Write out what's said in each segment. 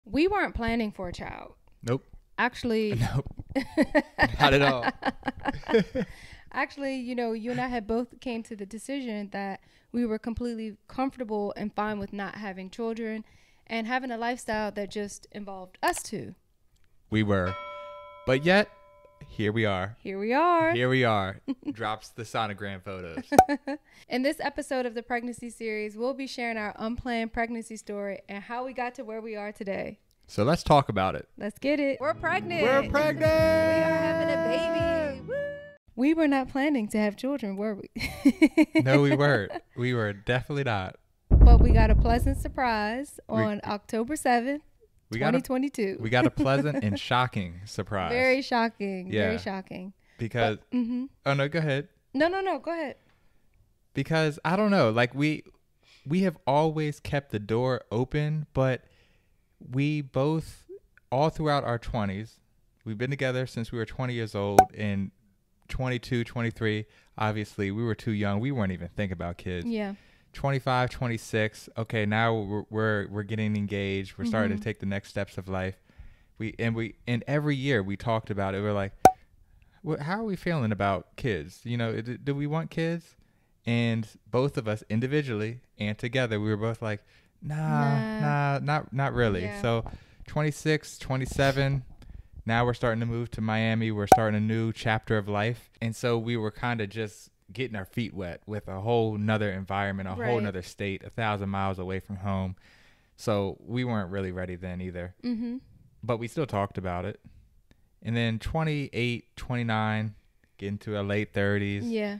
We weren't planning for a child. Nope. Actually, Nope. Not at all. actually, you and I had both came to the decision that we were completely comfortable and fine with not having children and having a lifestyle that just involved us two. We were. But yet, here we are. Here we are. Here we are. Drops the sonogram photos. In this episode of the pregnancy series, we'll be sharing our unplanned pregnancy story and how we got to where we are today. So let's talk about it. Let's get it. We're pregnant. We're pregnant. We are having a baby. Woo. We were not planning to have children, were we? No, we weren't. We were definitely not. But we got a pleasant surprise on October 7th, 2022. We got a pleasant and shocking surprise. Very shocking. Yeah. Very shocking. Because, oh no, go ahead. No, go ahead. Because I don't know, like we have always kept the door open, but we both, all throughout our 20s, we've been together since we were 20 years old, and 22, 23, obviously we were too young. We weren't even thinking about kids. Yeah. 25, 26. Okay, now we're getting engaged. We're starting to take the next steps of life. And every year we talked about it. We're like, how are we feeling about kids? Do we want kids? And both of us individually and together, we were both like, nah, not really. Yeah. So 26, 27, now we're starting to move to Miami. We're starting a new chapter of life. And so we were kind of just getting our feet wet with a whole nother environment, a whole nother state, 1,000 miles away from home. So we weren't really ready then either. Mm-hmm. But we still talked about it. And then 28, 29, getting to our late 30s. Yeah.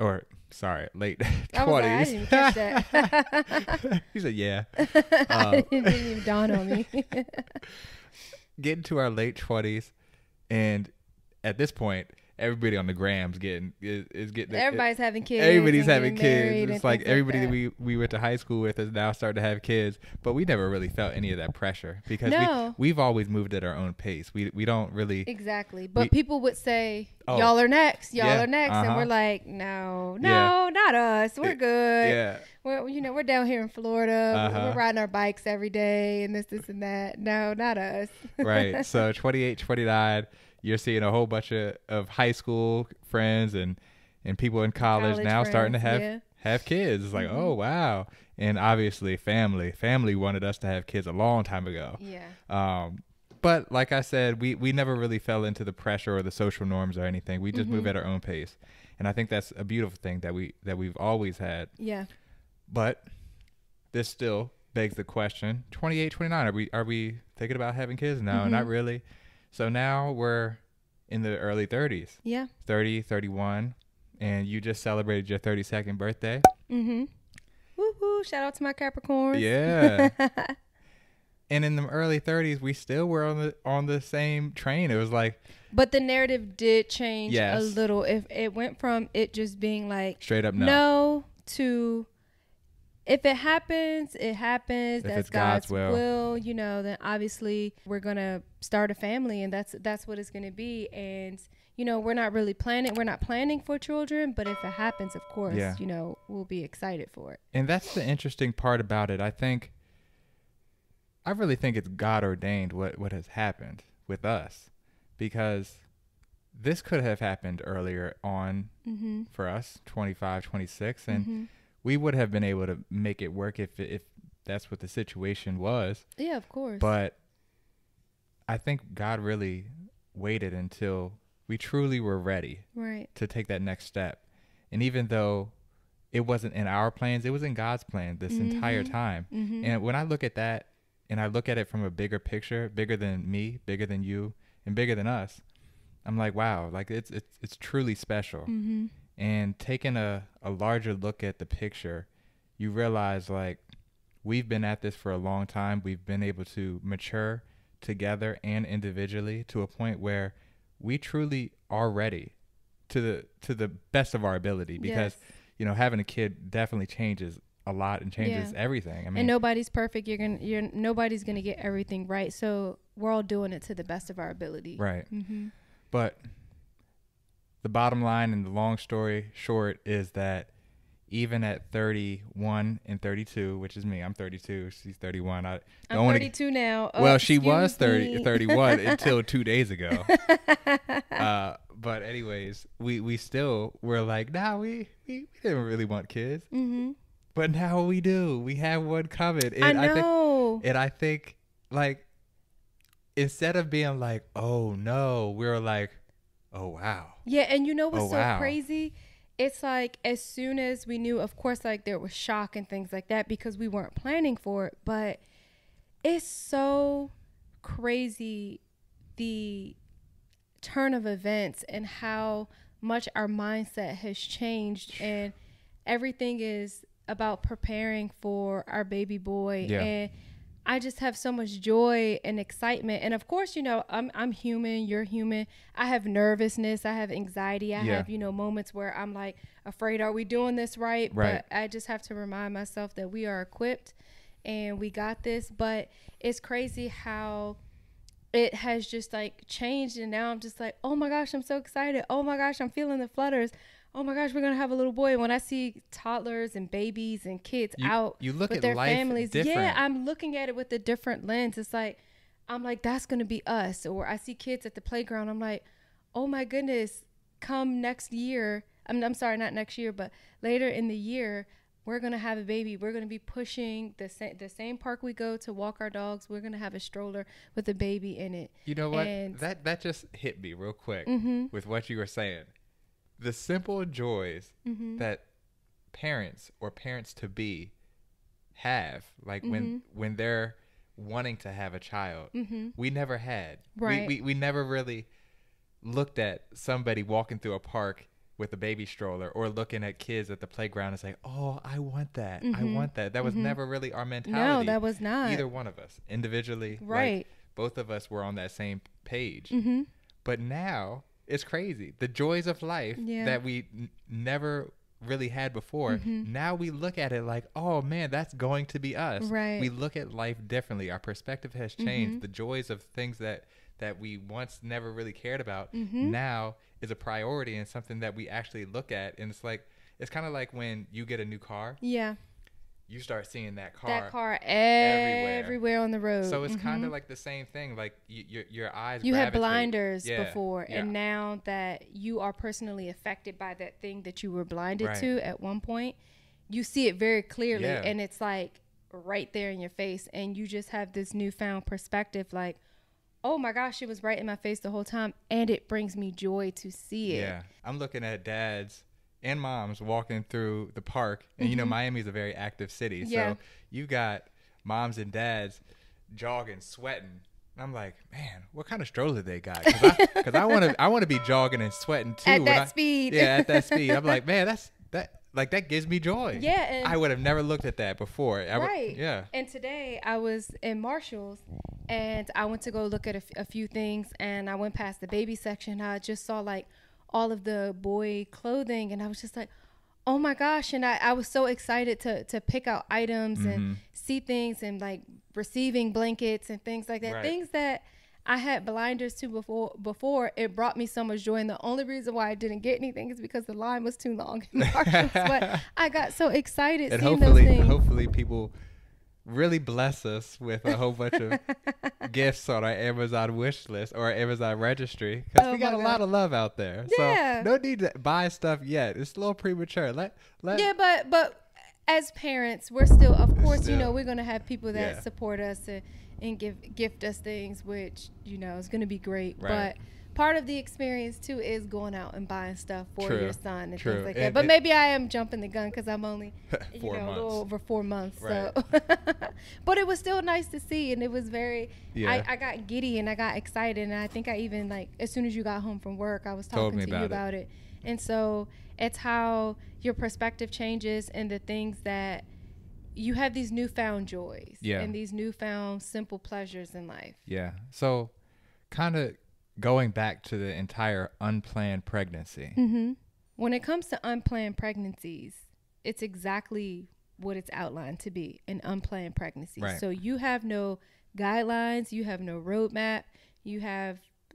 Late 20s. I didn't even catch that. He said, yeah. It didn't even dawn on me. Getting to our late 20s. And at this point, everybody on the grams is getting. Everybody's having kids. Everybody's having kids. It's like like everybody that. we went to high school with is now starting to have kids. But we never really felt any of that pressure because No. we've always moved at our own pace. We don't really. Exactly. But people would say, Oh. y'all are next. Y'all Yeah, are next. And uh-huh. we're like, no, Yeah. not us. We're good. Yeah. We're down here in Florida. Uh-huh. We're riding our bikes every day and this and that. No, not us. Right. So 28, 29, you're seeing a whole bunch of high school friends and people in college now friends, starting to have kids. It's like, oh, wow. And obviously family wanted us to have kids a long time ago. Yeah. But like I said, we never really fell into the pressure or the social norms or anything. We just move at our own pace. And I think that's a beautiful thing that we've always had. Yeah. But this still begs the question, 28, 29, are we thinking about having kids? No, not really. So now we're in the early 30s. Yeah. 30, 31, and you just celebrated your 32nd birthday. Mm-hmm. Woo-hoo. Shout out to my Capricorns. Yeah. And in the early 30s, we still were on the same train. It was like, But the narrative did change Yes. a little. If it went from it just being like straight up no. no to if it happens, it happens. If That's it's God's will. then obviously we're gonna start a family, and that's what it's gonna be. And we're not really planning. We're not planning for children, but if it happens, of course, Yeah. we'll be excited for it. And that's the interesting part about it. I really think it's God ordained what has happened with us, because this could have happened earlier on for us, 25, 26, and we would have been able to make it work if that's what the situation was. Yeah, of course. But I think God really waited until we truly were ready right. to take that next step. And even though it wasn't in our plans, it was in God's plan this entire time. And when I look at that, and I look at it from a bigger picture, bigger than me, bigger than you, and bigger than us, I'm like, wow, like it's truly special. And taking a larger look at the picture, you realize like we've been at this for a long time. We've been able to mature together and individually to a point where we truly are ready to the best of our ability, because having a kid definitely changes a lot and changes everything. I mean, and nobody's perfect. Nobody's gonna get everything right. So we're all doing it to the best of our ability. right. But the bottom line and the long story short is that even at 31 and 32, which is me, I'm 32, she's 31. I'm 32 now. Well, she was Excuse me. 31 until 2 days ago. But anyways, we still were like, nah, we didn't really want kids. Mm-hmm. But now we do. We have one coming. And I know. I think like, instead of being like, oh no, we were like, oh wow. Yeah, and you know what's wow. crazy? It's like, as soon as we knew, of course, like there was shock and things like that because we weren't planning for it. But it's so crazy, the turn of events and how much our mindset has changed, and everything is about preparing for our baby boy. Yeah. And I just have so much joy and excitement. And of course, you know, I'm human, you're human. I have nervousness, I have anxiety, I have, you know, moments where I'm like afraid, are we doing this right? But I just have to remind myself that we are equipped and we got this. But it's crazy how it has just like changed, and now I'm just like, oh my gosh, I'm so excited. Oh my gosh, I'm feeling the flutters. Oh my gosh, we're gonna have a little boy. When I see toddlers and babies and kids out you look with at their life families, different. yeah, I'm looking at it with a different lens. It's like, I'm like, that's gonna be us. Or I see kids at the playground, I'm like, oh my goodness, come next year. I'm sorry, not next year, but later in the year, we're going to have a baby. We're going to be pushing the same park we go to walk our dogs. We're going to have a stroller with a baby in it. You know what? And That just hit me real quick with what you were saying. The simple joys that parents or parents to be have, like when they're wanting to have a child, we never had. Right. We never really looked at somebody walking through a park with a baby stroller or looking at kids at the playground and say, oh, I want that. I want that. That was never really our mentality. No, that was not. Either one of us individually. Right. Like, both of us were on that same page. But now it's crazy. The joys of life that we never really had before. Now we look at it like, oh man, that's going to be us. Right. We look at life differently. Our perspective has changed. The joys of things that we once never really cared about now is a priority and something that we actually look at. And it's kind of like when you get a new car. Yeah. You start seeing that car everywhere on the road. So it's kind of like the same thing. Like your eyes. You had gravitate. blinders before, and now that you are personally affected by that thing that you were blinded to at one point, you see it very clearly, and it's like right there in your face, and you just have this newfound perspective, like, oh my gosh, it was right in my face the whole time, and it brings me joy to see it. Yeah, I'm looking at dads and moms walking through the park, and you know, Miami's a very active city, so you got moms and dads jogging, sweating. And I'm like, man, what kind of stroller they got? Because I want to be jogging and sweating too at that speed. Yeah, at that speed. I'm like, man, that gives me joy. Yeah, and I would have never looked at that before. Yeah. And today I was in Marshall's, and I went to go look at a few things, and I went past the baby section. I just saw like all of the boy clothing, and I was just like, oh my gosh. And I was so excited to pick out items and see things, and like receiving blankets and things like that. Things that I had blinders to before. It brought me so much joy, and the only reason why I didn't get anything is because the line was too long in Marshall's. But I got so excited and seeing those things. Hopefully people really bless us with a whole bunch of gifts on our Amazon wish list or our Amazon registry, because we got a lot of love out there. Yeah. So no need to buy stuff yet. It's a little premature. Yeah, but as parents, we're still, of course, you know, we're going to have people that support us and gift us things, which, you know, is going to be great. But part of the experience too is going out and buying stuff for your son and things like that. But maybe I am jumping the gun because I'm only a little over 4 months. So, but it was still nice to see, and it was very. I got giddy and I got excited, and I think I even, like, as soon as you got home from work, I was talking to you about it. And so it's how your perspective changes, and the things that you have, these newfound joys and these newfound simple pleasures in life. Yeah. So kind of going back to the entire unplanned pregnancy. When it comes to unplanned pregnancies, it's exactly what it's outlined to be, an unplanned pregnancy. So you have no guidelines, you have no roadmap, you have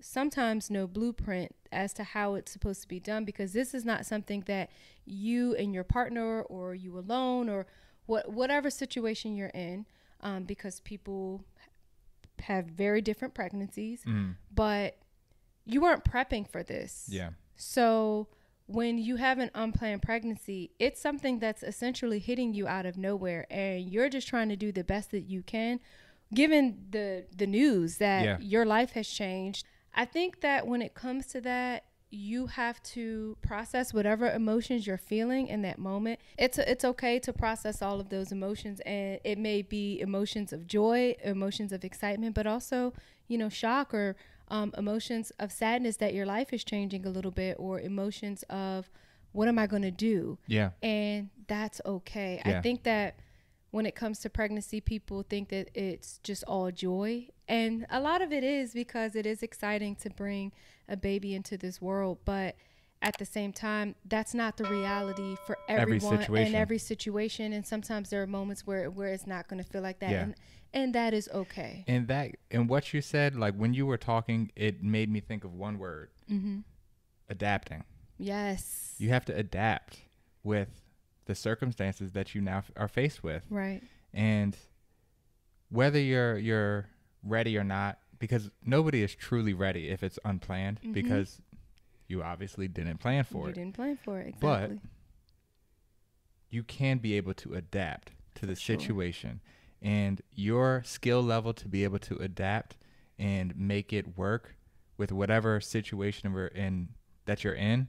sometimes no blueprint as to how it's supposed to be done, because this is not something that you and your partner or you alone or whatever situation you're in, because people have very different pregnancies, but you weren't prepping for this. Yeah. So when you have an unplanned pregnancy, it's something that's essentially hitting you out of nowhere, and you're just trying to do the best that you can, given the news that your life has changed. I think that when it comes to that, you have to process whatever emotions you're feeling in that moment. It's okay to process all of those emotions, and it may be emotions of joy, emotions of excitement, but also, shock or emotions of sadness that your life is changing a little bit, or emotions of what am I going to do? Yeah. And that's okay. Yeah. I think that when it comes to pregnancy, people think that it's just all joy. And a lot of it is, because it is exciting to bring a baby into this world. But at the same time, that's not the reality for everyone and every situation. And sometimes there are moments where it's not going to feel like that. Yeah. And that is okay. And what you said, like when you were talking, it made me think of one word. Adapting. Yes. You have to adapt with the circumstances that you now are faced with. Right. And whether you're ready or not, because nobody is truly ready if it's unplanned, because you obviously didn't plan for it. You didn't plan for it, exactly. But you can be able to adapt to the situation, and your skill level to be able to adapt and make it work with whatever situation that you're in,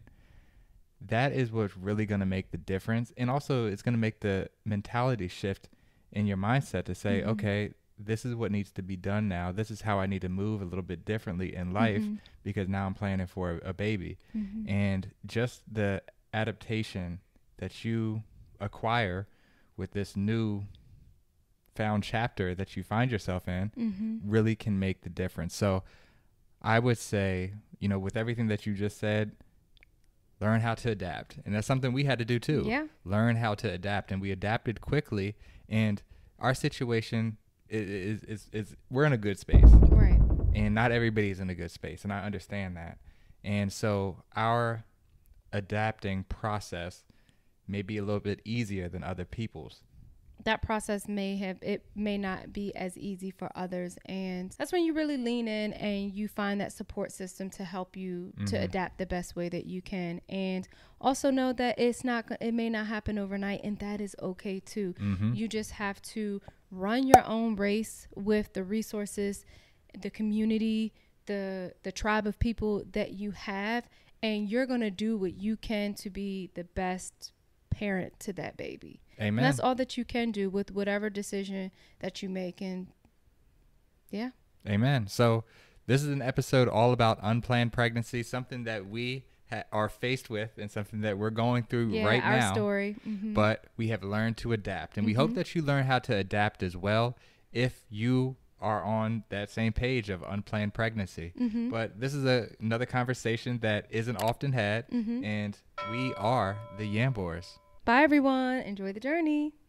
that is what's really going to make the difference. And also it's going to make the mentality shift in your mindset to say, okay, this is what needs to be done now. This is how I need to move a little bit differently in life, because now I'm planning for a baby. And just the adaptation that you acquire with this new found chapter that you find yourself in really can make the difference. So I would say, with everything that you just said, learn how to adapt. And that's something we had to do too. Yeah. Learn how to adapt. And we adapted quickly. And our situation is we're in a good space. Right. And not everybody's in a good space. And I understand that. And so our adapting process may be a little bit easier than other people's. That process may not be as easy for others, and that's when you really lean in and you find that support system to help you to adapt the best way that you can. And also know that it may not happen overnight, and that is okay too. You just have to run your own race with the resources, the community, the tribe of people that you have, and you're going to do what you can to be the best parent to that baby. Amen. And that's all that you can do with whatever decision that you make. And yeah. Amen. So this is an episode all about unplanned pregnancy, something that we are faced with and something that we're going through right now. Our story. But we have learned to adapt. And we hope that you learn how to adapt as well if you are on that same page of unplanned pregnancy. But this is another conversation that isn't often had. And we are the Yambors. Bye, everyone. Enjoy the journey.